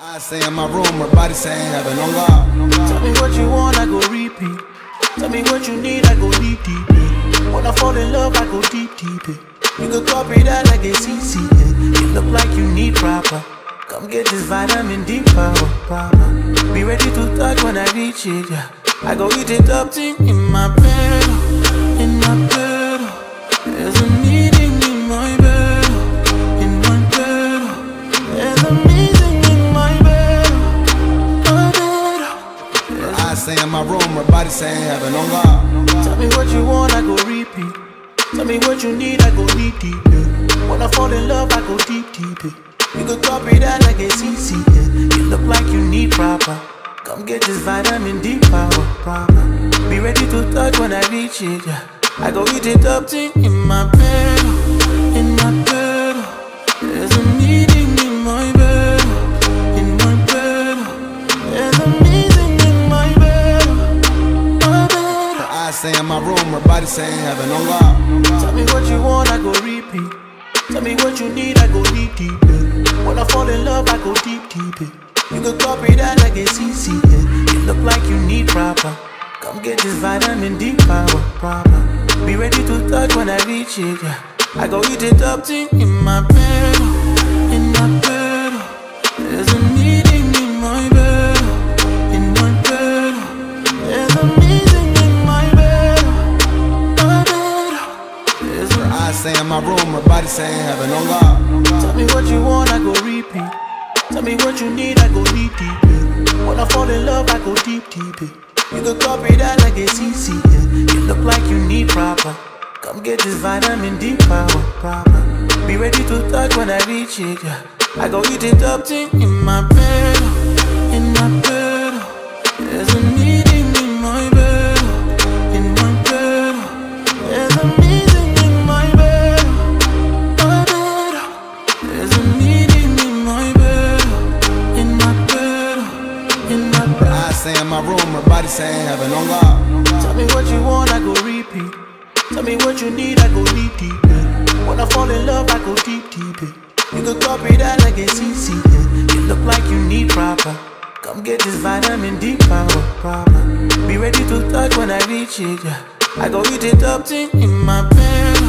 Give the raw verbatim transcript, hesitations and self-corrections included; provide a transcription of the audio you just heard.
I stay in my room, her body saying heaven on God. Tell me what you want, I go repeat. Tell me what you need, I go deep, deep. eh. When I fall in love, I go deep, deep. eh. You could copy that like a C C. eh. You look like you need proper. Come get this vitamin D power, proper. Be ready to touch when I reach it, yeah. I go eat it up, thing in my bed, in my bed. There's a meeting in my bed, in my bed. There's a meeting in my bed, my bed. I stay in my room, her body saying heaven on God. Tell me what you want, I go repeat. Tell me what you need, I go deep, deep. eh. When I fall in love, I go deep, deep. eh. You could copy that like a C C. eh. You look like you need proper. Come get this vitamin D power, proper. Be ready to touch when I reach it, yeah. I go eat it up, thing in my bed, in my bed. There's a meeting in my bed, in my bed. There's a meeting in my bed, my bed. I stay in my room, her body saying heaven on God. Tell me what you want, I go repeat. Tell me what you need, I go deep, deep. eh. When I fall in love, I go deep, deep. eh. You could copy that like a C C. eh. You look like you need proper. Come get this vitamin D power, proper. Be ready to touch when I reach it, yeah. I go eat it up, thing in my bed, in my bed. There's a meeting in my bed, in my bed. There's a meeting in my bed, my bed. There's a I stay in my room, her body saying heaven on God. Tell me what you want, I go repeat. Tell me what you need, I go deep, deep. eh. When I fall in love, I go deep, deep. eh. You could copy that like a C C. eh. You look like you need proper. Come get this vitamin D power, proper. Be ready to touch when I reach it, yeah. I go eat it up, thing in my bed, in my bed. There's a meeting in my bed, in my bed. There's a meeting in my bed, my bed. There's a meeting in my bed, in my bed, in my bed. I stay in my room, her body saying heaven on God. Tell me what you want, I go repeat. Tell me what you need, I go deep, deep. eh. When I fall in love, I go deep, deep. eh. You could copy that like a C C. eh. You look like you need proper. Come get this vitamin D power, proper. Be ready to touch when I reach it, yeah. I go eat it up, thing in my bed,